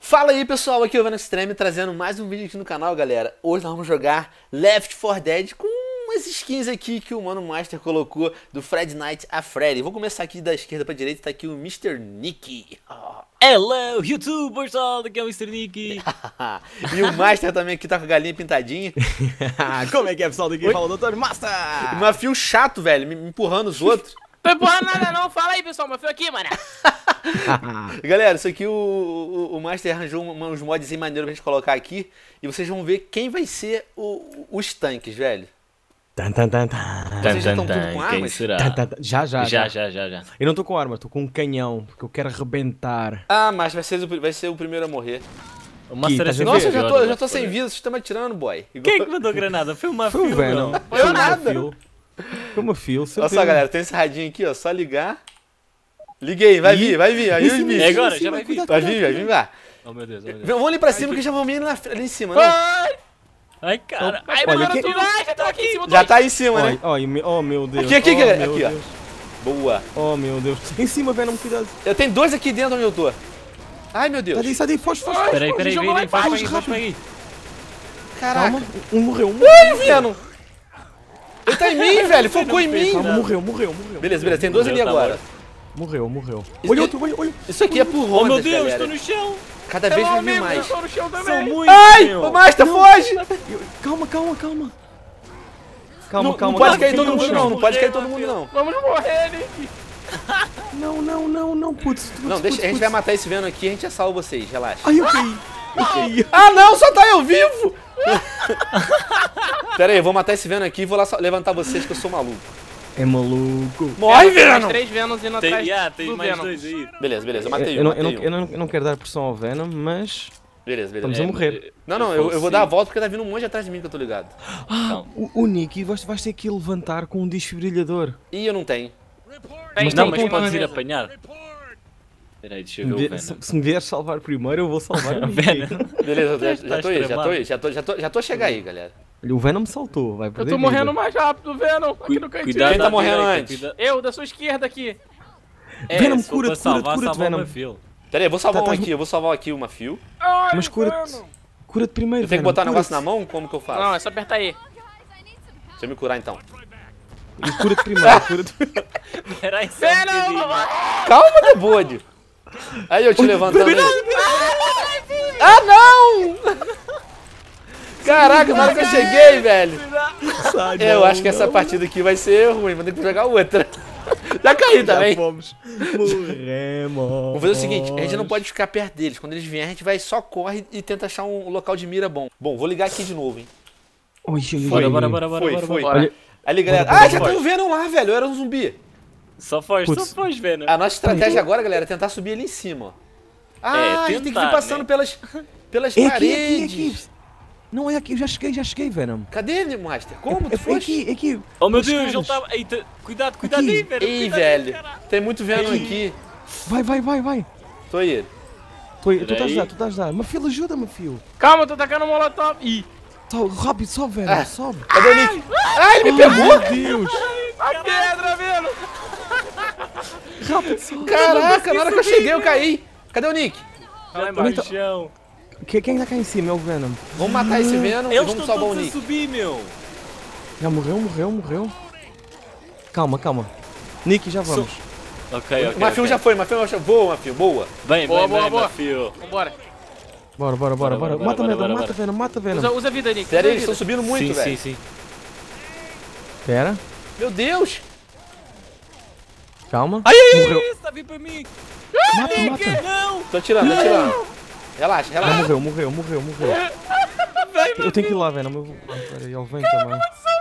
Fala aí pessoal, aqui é o Venom Extreme trazendo mais um vídeo aqui no canal, galera. Hoje nós vamos jogar Left 4 Dead com umas skins aqui que o Mano Master colocou do Fred Knight a Freddy. Vou começar aqui da esquerda pra direita, tá aqui o Mr. Nick. Hello, YouTube, pessoal, daqui é o Mr. Nick. E o Master também aqui tá com a galinha pintadinha. Como é que é, pessoal? Daqui fala o Dr. Master. E uma fio chato, velho, me empurrando os outros. Tô empurrando nada não, fala aí pessoal, mas foi aqui, mano. Galera, isso aqui o Master arranjou uns mods maneiros pra gente colocar aqui. E vocês vão ver quem vai ser os tanques, velho. Vocês já estão tudo com armas? Quem será? Já. Já. Eu não tô com arma, tô com um canhão, porque eu quero arrebentar. Ah, mas vai ser o primeiro a morrer. O Master Aqui, tá Nossa, vendo? eu já tô sem vida, vocês estão me atirando, boy. Quem é que mandou granada? Foi uma Foi o fio, Venom. não. Foi nada. Foi uma fio. Olha só, galera, tem esse radinho aqui, ó, só ligar. Liguei, vai vir. Aí os bichos. É agora, já vai vir. Vai vir. Oh meu Deus, oh meu Deus. Vamos ali pra cima que já vão vir ali em cima, não? Ai, cara. Ai, Olha, mano, quem- já tô aqui em cima do Já tá aí em cima, né? Oh meu Deus. Aqui, oh, galera, meu aqui, ó. Deus. Boa. Oh meu Deus. Em cima, Venom, cuidado. Eu tenho dois aqui dentro onde eu tô. Ai, meu Deus. Sai daí, foge. Peraí, jogou lá vem, faz embaixo, pra aqui. Caraca. Calma, um morreu. Ai, Venom. Ele tá em mim, velho, focou em mim. Calma, morreu. Beleza, tem dois ali Morreu, tá agora. Morreu. Isso Olha aqui- outro, olha. Isso aqui é por Oh rondas, meu Deus, galera. tô no chão. Cada vez vai vir amigo, eu mais. tô no chão São também. muitos, Ai, meu. ô Master, foge. Calma. Não pode cair todo Vem, mundo, vamos não. Não pode cair morrer, todo mundo, não. Vamos morrer, Nick. Não, putz. Não, deixa, a gente vai matar esse Venom aqui e a gente já salva vocês, relaxa. Ai, eu caí. Ah, não, só tá eu vivo! Pera aí, eu vou matar esse Venom aqui e vou lá levantar vocês que eu sou maluco. É maluco. Morre, Tem Venom! 3 Venoms indo atrás Tem do mais Venom. dois aí. Beleza, eu matei Eu um, não, matei um. eu não quero dar pressão ao Venom, mas Beleza. estamos a morrer. Não, eu vou dar a volta porque tá vindo um monte atrás de mim que eu tô ligado. O Nick, vais ter que levantar com um desfibrilhador. Ih, eu não tenho. Não, tem mas ponto podes de ir apanhar. Peraí, deixa eu ver o Venom. Se me vieres salvar primeiro, eu vou salvar o Nick. Venom. Beleza, já Estás tô aí, tramado. já tô a chegar aí, galera. Olha, o Venom me saltou, vai Eu perder tô vida. morrendo mais rápido, Venom, aqui no cantinho. Cuidado Quem tá da morrendo direita, antes? cuida- Eu, da sua esquerda aqui. Venom, se for cura-te, pra salvar, cura-te, salva Venom. uma fila. Pera aí, eu vou salvar Tá, um tá. aqui, eu vou salvar aqui uma fio. Ai, Mas cura-te. Venom. Cura-te primeiro, Eu tenho que Venom, botar o negócio na cura-te. mão? Como que eu faço? Não, é só apertar aí. Deixa eu me curar então. E cura-te primeiro, cura-te. Peraí, só um bocadinho. Calma, Debode. Aí eu te levantando aí. Ah, não! Caraca, na hora que eu cheguei, velho. Eu acho que essa partida aqui vai ser ruim, vou ter que jogar outra. Já caí também. Fomos. Morremos. Vamos fazer o seguinte, a gente não pode ficar perto deles. Quando eles vierem, a gente vai só corre e tenta achar um local de mira bom. Bom, vou ligar aqui de novo, hein. Oi, Bora. Foi. Bora. Ali, galera. Bora, Ah, bora, já bora. estão vendo lá, velho. Eu era um zumbi. Só foge, Putz. Venom. A nossa estratégia agora, galera, é tentar subir ali em cima, ó. Ah, a gente tem que vir tentar, passando né? pelas É paredes. aqui. Não, é aqui, eu já cheguei, Venom. Cadê ele, Master? Como? Tu É foste? aqui. Oh meu As Deus, ele escadas. tá... Eita, cuidado Aqui. aí, Venom. Ei, cuidado, velho. caralho. Tem muito Venom aqui. Vai. Tô aí. Tu estás a Peraí. ajudar, Mafio, ajuda-me, Mafio. Calma, eu tô tacando um molotov. Ih, Rápido, sobe, Venom, sobe. Cadê o Nick? Ah, ele me pegou! Meu Deus. a pedra, Venom. Rápido, sobe. Caraca, na hora que eu cheguei eu caí. Cadê o Nick? Já Calma, tá no chão. Quem tá cá em cima é o Venom. Vamos matar esse Venom e Eles vamos estão salvar o todos a Nick. subir, meu. Já morreu. Calma. Nick, já vamos. Ok. O Mafio já foi, Mafio já foi. Boa, Mafio, boa. Bem, Boa. Mafio. Vambora. Bora. Bora. Mata Venom. Usa a vida, Nick. Pera usa aí, a eles estão vida. subindo muito, velho. Sim. Pera, Meu Deus! calma. Ai, Morreu. você tá vindo pra mim. Mata. Não. Tô atirando. Relaxa. Morreu. Eu tenho que ir lá, Venom. Pera aí, ele vem também.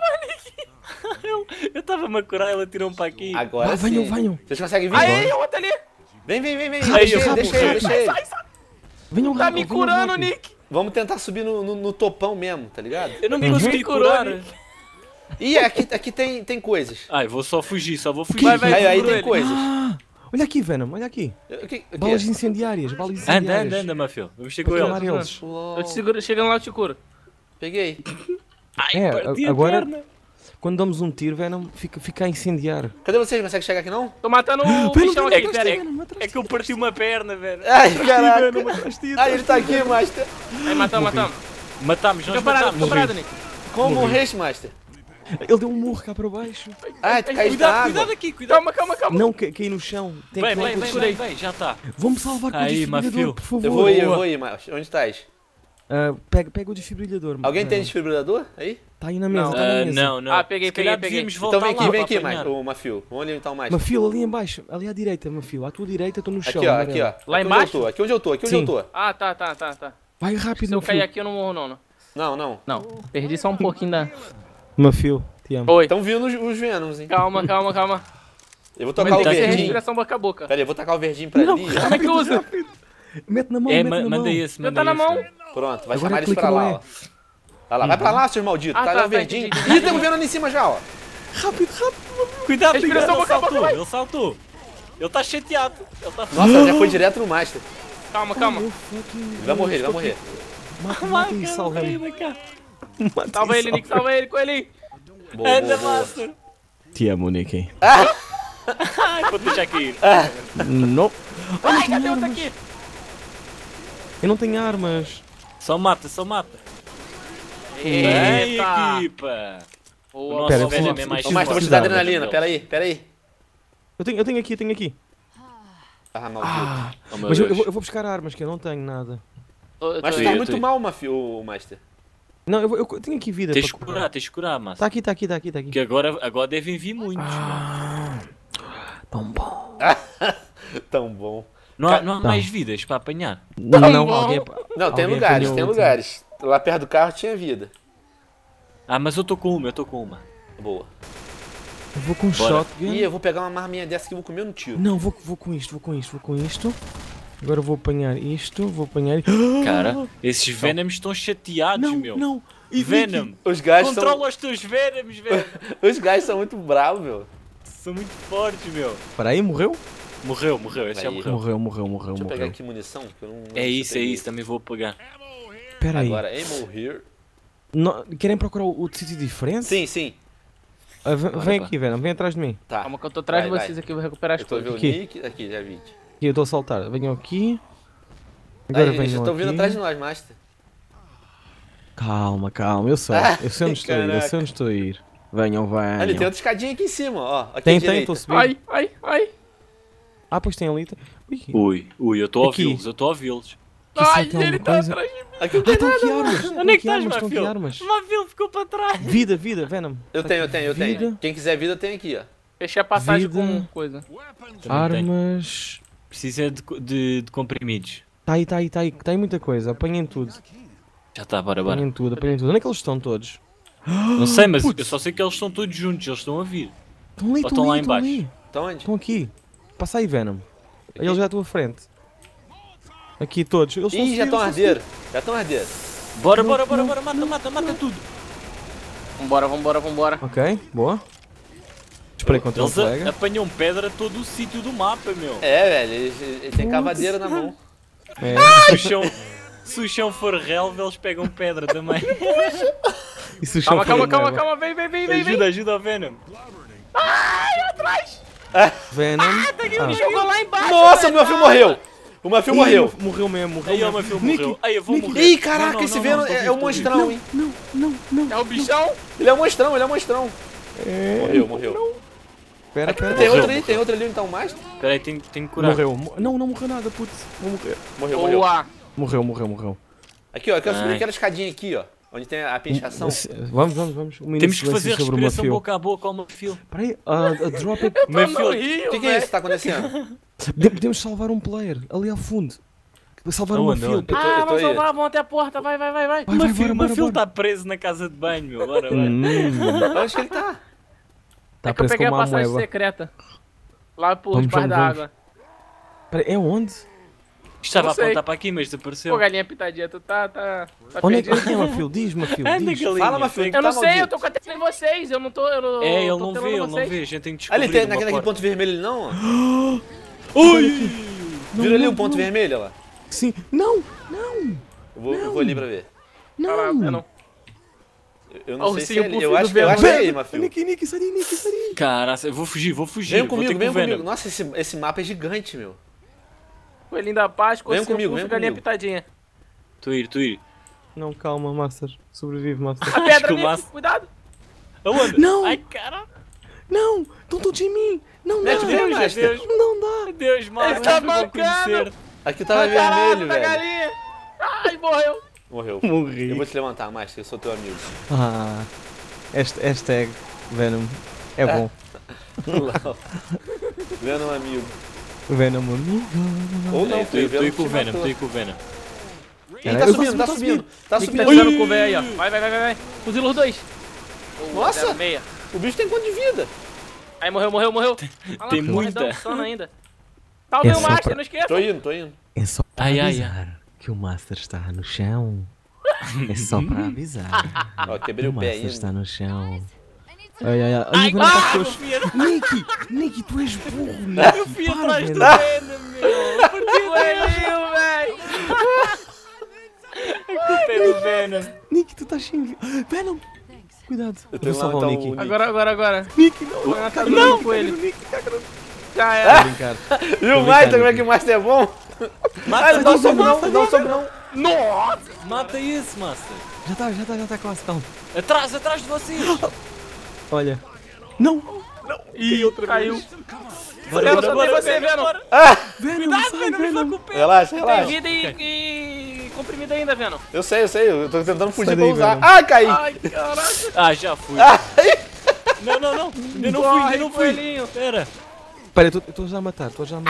Eu tava-me a curar, ela tirou-me para aqui. Agora sim. Venham. Vocês conseguem vir? Aí, outro ali. Vem. Aí, Deixa ele. Venham Tá rápido, me venham curando, rápido. Nick. Vamos tentar subir no topão mesmo, tá ligado? Eu não me consegui curar. Ih, aqui tem coisas. Ai, vou só fugir, fugir. Aí segura tem ele. coisas. Olha aqui, Venom, olha aqui. O que é? Balas incendiárias, Anda, Mafio. Vamos ter com Para ele. queimar eles. Eu te seguro, chegando lá eu te curo. Peguei. Ai, É, parti agora- a perna. Quando damos um tiro, Venom, fica a incendiar. Cadê vocês? Consegue chegar aqui não? Tô matando o bichão aqui, pera aí. É que eu parti uma perna, velho. Ai, caraca. Venom, Ai, ele tá aqui, Master. Aí, matamos. Matámos, nós Fica parado, matámos. Nick. Como morreste, Master? Ele deu um murro cá para baixo. Ai, tu caíste na Cuidado, água. cuidado aqui, cuidado. Calma. Não, caí no chão. Tem Bem, que bem, já está. Vamos salvar com o Aí, desfibrilhador, Mafio. por favor. Eu vou ir, Master. Onde estás? Pega o desfibrilhador. Alguém tem Venom. desfibrilador? Aí? Tá aí na mesa, Não. tá na mesa. Não. Ah, peguei. Se calhar devíamos Então voltar vem aqui, lá vem para aqui, apanhar. o Mafio. Vamos ali então, Master. Mafio, ali embaixo, ali à direita, Mafio. À tua direita, eu tô no chão. Aqui, ó, amarelo. aqui, ó. Lá Aqui onde embaixo? eu tô, aqui onde eu tô, aqui onde Sim. eu tô. Ah, tá. Vai rápido, Se eu Mafio. cair aqui, eu não morro, não. Não. Não, perdi só um pouquinho da... Mafio, te amo. Oi. Estão vindo os Venoms, hein? Calma. Eu vou tocar o Tem que ser verdinho. respiração boca a boca. Pera aí, eu vou tacar o verdinho pra ali. Como é que usa? Mete na mão, É, mete na mão. manda esse, Já tá na mão. Pronto, vai Agora chamar eles clica pra no lá, E. ó. Vai lá, vai pra lá, seus malditos. Ah, Tá tá, ali o tá, verdinho. entendi. Ih, tem um Venom ali em cima já, ó. Rápido. Cuidado, Respiração ele boca a boca, saltou, vai. ele saltou. Ele tá chateado. Ele tá... Nossa, já foi direto no Master. Calma. Ele vai morrer, ele vai morrer. Mata e salva ele. Salva ele, Nick, salva ele, coelhinho. Boa, Anda, boa. Master. Te amo, Nicky. Ai, vou deixar cair. Não. Ai, cadê outro aqui? Eu não tenho armas. Só mata. Ei, Eita. equipa. O Boa, nosso Pera, velho preciso- é mais Ô, Master, vou te forte. dar adrenalina. Pera aí. Eu tenho aqui. Ah, maldito. Oh, meu Mas eu Deus. vou buscar armas, que eu não tenho nada. Mas tu Eu tá tô muito aí. mal, o Master. Não, eu tenho aqui vida. Tens de para curar, Master. Tá aqui. Que agora devem vir muitos. Tão bom. Tão bom. Não há mais vidas para apanhar. Não, bom. alguém. Não, tem alguém lugares, apanhou tem outro. lugares. Lá perto do carro tinha vida. Ah, mas eu tô com uma. Boa. Eu vou com um Bora. shotgun. Ih, eu vou pegar uma marminha dessa que eu vou comer no tiro. Não, vou com isto. Agora vou apanhar isto, Cara, esses Venoms estão chateados, meu. Não. E Venom. Os gajos Controla os teus Venoms, velho. Os gajos são muito bravos, meu. São muito fortes, meu. Espera aí, morreu? Morreu, esse já Aí. morreu. Morreu. Deixa eu pegar aqui munição, que eu não... É isso, também vou pegar. Espera aí. Agora, ammo here. Querem procurar o sítio diferente? Sim. Vem pá. aqui, Venom, vem atrás de mim. Tá. Calma que eu tô atrás de Vai, vocês aqui, eu vou recuperar as Eu tô vendo o coisas. Aqui. Nick. Aqui, já vi. Aqui, eu estou a saltar. Venham aqui. Agora Aí, eles venham estão vindo aqui. atrás de nós, Master. Calma. Eu sei onde estou a ir. Venham. Ali, tem outra escadinha aqui em cima, ó. Aqui à Tem, direita. estou a subir. Ai. Ah, pois tem ali. Ui. Ui, eu estou a Aqui. ouvi-los, Ai, tem ele alguma tá coisa? atrás de mim. Aqui não tem Estão nada. aqui armas. Onde é que estás, Estão aqui Mafio? armas. Mafio ficou para trás. Vida, Venom. Eu tenho. Vida. Quem quiser vida, tem aqui, ó. Fechei a passagem Vida. com coisa. Armas. Precisa de comprimidos. Tá aí muita coisa. Apanhem tudo. Já está, bora. Apanhem tudo. Onde é que eles estão todos? Não sei, mas eu só sei que eles estão todos juntos, eles estão a vir. Estão ali, Ou estão lá em baixo? ali. Então onde? Estão aqui. Passa aí, Venom. Eles já estão à frente. Aqui todos. Eles Ih, já estão a arder. Já estão a arder. Bora, mata tudo. Vambora. Ok, boa. Esperei contra o Eles colega. apanham pedra todo o sítio do mapa, meu. É, velho, eles têm cavadeira na mão. É. Se o chão for relva, eles pegam pedra também. E se o chão for neva? Calma, vem. Ajuda o Venom. Venom. Me jogou lá embaixo. Nossa, o meu filho morreu. O meu filho morreu. Morreu mesmo. Aí o meu filho morreu. Aí eu vou Nicky. morrer. Ih, caraca, Não, esse não, Venom não, tô é vivo, um tô monstrão, hein? É o bichão? Ele é um monstrão. Morreu. Espera. Tem outro ali onde tá o Master? Peraí, tenho que curar. Morreu. Não morreu nada, putz. Vou morrer. Morreu. Morreu. Aqui, ó, eu quero subir Ai. aquela escadinha aqui, ó. Onde tem a pinchação. Vamos. Um minuto Temos de que fazer silêncio sobre o respiração Mafio. boca a boca ao Mafio. Espera aí, a drop it. Mafio, O que é isso que tá acontecendo? Podemos salvar um player ali ao fundo. Salvar o Aonde, Mafio. aonde? Eu tô Vamos aí. salvar, vamos até a porta, vai. O Mafio bora. está preso na casa de banho, meu. Bora. Onde que ele tá? Tá É que eu preso peguei a como uma passagem moeba. secreta. Lá por Vamos, debaixo da vamos. água. Espera, é onde? Estava a Não sei. apontar para aqui, mas desapareceu. Pô, galinha pitadinha, tu tá Onde é que perdido. é, Mafio? Diz, Mafio, Anda, diz. galinha. Fala, Mafio, onde Eu tá não sei, eu maldito? tô contando vocês, eu não tô... É, ele tô não telando vê, vocês. A gente tem que descobrir Ali, tem uma naquele porta. ponto vermelho ali não, ó. Ui! Viram ali o ponto vermelho, ó lá? Sim. Não. Eu vou ali pra ver. Tá lá, eu não. Eu não Ó, o sei se ursinho é ele. puff Eu do acho que é Venom. ele, Mafio. Nick, sai daí. Cara, eu vou fugir, vou Vem vou comigo, ter vem com o Venom. comigo. Nossa, esse mapa é gigante, meu. Coelhinho da Paz, Vem comigo, puff, vem galinha comigo. pitadinha. Tô ir. Não, calma, Master. Sobrevive, Master. A pedra que o ali, Massa- cuidado. Aonde? Não! Ai, cara. Não! Estão todos em mim! Não dá! Mete o Venom, Deus, Master. Deus. Não dá! Deus, mano. Ele tá eu vou mancando. conhecer. Aqui tava Caraca, vermelho, da velho. galinha. Ai, morreu. Morreu. Morri. Eu vou te levantar, Master, eu sou teu amigo. Ah, hashtag Venom. É bom. Vendo um amigo. Venom amigo. Ou não, Tô aí com o te Venom, matou. tô aí com o Venom. Ih, Cara, tá eu subindo, tá posso subindo. Tá Nick tá subindo. tirando com o velho aí, ó. Vai. Fuzila os dois. Nossa! 06. O bicho tem quanto de vida? Aí morreu. Olha lá, Tem porra, muita. dançando ainda. Tá o É meu só Master, pra- não esqueça. Tô indo. É só pra Ai, ai, avisar que o Master está no chão. É só pra avisar. Ó, quebrei O o pé Master ainda. está no chão. Ai, Ai, o Venom tá eu coxo. fui, eu Nick, tu és burro, Nick. fui Para, atrás do Venom. Venom, meu. Coelhinho, velho. A culpa é do Venom. Nick, tu estás sem... Venom! Cuidado. Eu Vou tenho lá, salvar o então, Nick. o Nick. Agora. Nick, não. Ah, tá doendo com ele. Nick, caga no... Já era. Tô brincar. Viu o Master, como é que o Master é bom? Ah, não dá um soco não, não dá um soco não. Nossa. Mata esse, Master. Já tá quase, calma. Atrás de vocês. Olha. Não! Ih, caiu. Bora, Venom, bora, só tem bora, você, Venom, Venom. bora. Venom, sai, Venom! Relaxa, Tem relaxa. vida e comprimido ainda, Venom. Eu sei, eu tô tentando fugir Sai pra daí, usar. Venom. Ah, caí! Ai, caraca. Ah, já fui. Não. Ainda não Corre, fui. coelhinho. Pera. Pera, eu estou já a matar,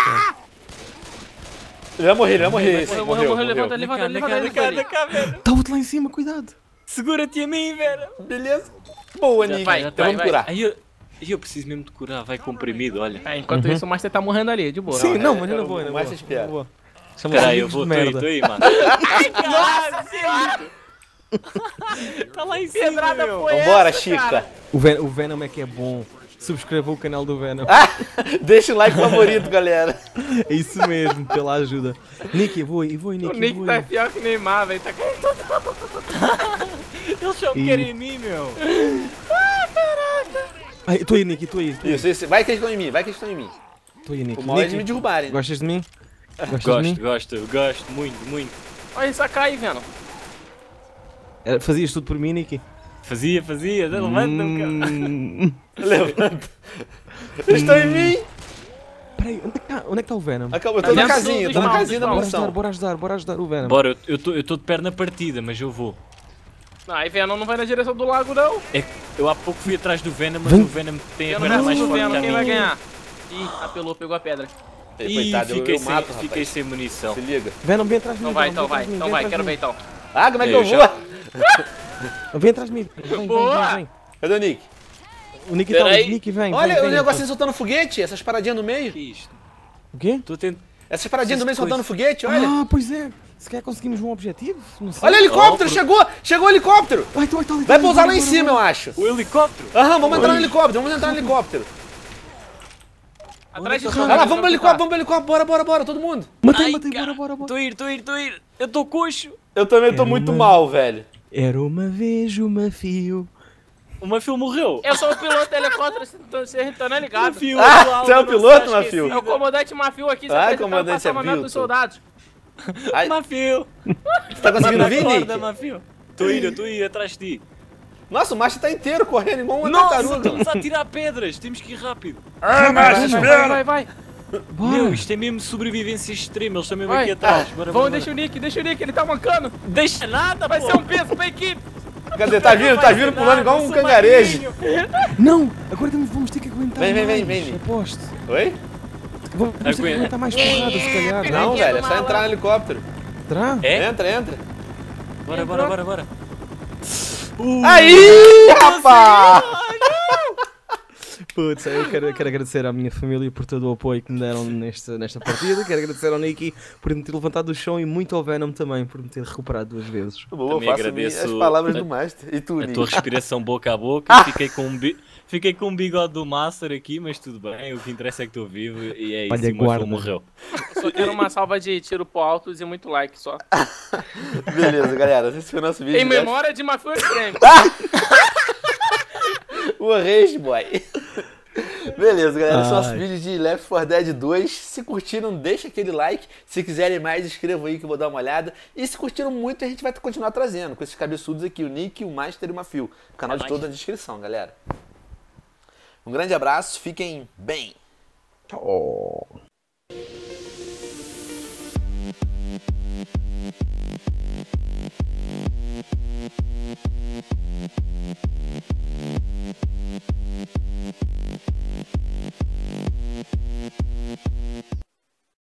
Ele vai morrer, esse. Morreu, levanta, Vem cá, Venom. Tá outro lá em cima, cuidado! Segura-te a mim, Venom. Beleza. Boa, Nick. vai, Então vamos curar. Aí eu preciso mesmo de curar. Vai comprimido, olha. Enquanto isso, o Master tá morrendo ali, de boa. Sim, não, mas é ainda o vou, ainda mais vou. espera. ainda vou. Chama Pera aí, eu amigos vou, de tô merda. aí, mano. Nossa senhora! Tá lá em cima, Pedrada meu. foi Vambora, essa, Chica. cara? O Venom é que é bom. Subscreva o canal do Venom. Deixa o like favorito, galera. É isso mesmo, pela ajuda. Nick, eu vou, Nick. O eu Nick vou. tá pior que Neymar, velho. Tá caindo. Eles só querem em mim, meu. Ai, tô aí, Nick, tô aí. Isso. Vai que eles estão em mim, Tô aí, Nick. O mal é de me Nick, derrubarem. gostas de mim? Gostas de mim? Gosto muito. Olha isso, cai, Venom. Fazias tudo por mim, Nick? Fazia, levanta-me, cara. Levanta. Eles estão em mim. Peraí, onde é que tá o Venom? Acabou, eu tô na Dentro casinha, do tô na spawn, casinha da do mansão. Bora ajudar o Venom. Bora, eu tô de perna partida, mas eu vou. Aí Venom não vai na direção do lago, não. É que eu há pouco fui atrás do Venom, mas Vem. o Venom tem a Venom perna mais versus forte Venom, que a quem vai minha. ganhar? Ih, apelou, pegou a pedra. Ei, Ih, coitado, eu mato, fiquei rapaz. sem munição. Se liga. Venom, vem atrás de mim. Então vai, Venom, então vai, vem então atrás vai, de quero mim. ver então. Ah, como é que Eu eu já- vou? Vem atrás de mim. Vem. Boa. Cadê o Nick? O Nick tá Peraí. ali. Nick, vem. Olha vem, o negocinho soltando foguete, essas paradinhas no meio. Que isto? O quê? Tô tentando. Essas paradinhas no meio Essas soltando foguete, olha. Ah, pois é. Se quer conseguimos um objetivo? Não sei. Olha o helicóptero, Oh, chegou o helicóptero. Vai, tô ali. Vai pousar lá em cima, eu acho. O helicóptero? Aham, vamos entrar no helicóptero, Atrás de Vai lá, vamos pro helicóptero, bora, todo mundo. Matei, Cara, bora. Tô a ir. Eu tô coxo. Eu também tô muito mal, velho. Era uma vez uma fio. O Mafio morreu. Eu sou o piloto do helicóptero, você tá não é ligado. Mafio, Ah, atual, você é o não piloto, está Mafio? esquecido. É o comandante Mafio aqui, Ah, você comandante tá salvamento é dos Vilton. soldados. Ai, Mafio. você tá conseguindo vir, Nick? Acorda, Mafio. Tô a ir atrás de ti. Nossa, o macho tá inteiro correndo igual uma Nossa, tartaruga. estamos a tirar pedras. Temos que ir rápido. Vai. Meu, isto é mesmo sobrevivência extrema. Eles estão mesmo Vai. aqui atrás. Bora. Vamos, deixa o Nick, ele tá mancando. Deixa nada, Vai pô. ser um peso pra equipe. Cadê? Tá vindo pulando igual um cangarejo. Não, agora vamos ter que aguentar Vem, mais. Nick. Aposto. Oi? Vamos ter que Aguenta. aguentar mais porrada, se calhar. Não, Ninguém velho, é do só mal, entrar não. no helicóptero. Será? É? Entra. Bora. Aí, rapaz! Putz, eu quero agradecer à minha família por todo o apoio que me deram nesta partida. Quero agradecer ao Nicky por me ter levantado do chão e muito ao Venom também por me ter recuperado 2 vezes. Boa, Também faço agradeço as palavras do Master. E tu, A Nick? tua respiração boca a boca. Fiquei com um bigode do Master aqui, mas tudo bem. O que interessa é que estou vivo e é isso. Olha, E o meu guarda. filho morreu. Só quero uma salva de tiro pro alto e muito like só. Beleza, galera. Esse foi o nosso vídeo. Em de Left- memória de Mafia Extreme. O Rage Boy. Beleza, galera. Esse é o nosso Ai. vídeo de Left 4 Dead 2. Se curtiram, deixa aquele like. Se quiserem mais, escrevam aí que eu vou dar uma olhada. E se curtiram muito, a gente vai continuar trazendo com esses cabeçudos aqui, o Nick, o Master e o Mafio. O canal de nóis. todos na descrição, galera. Um grande abraço, fiquem bem. Tchau.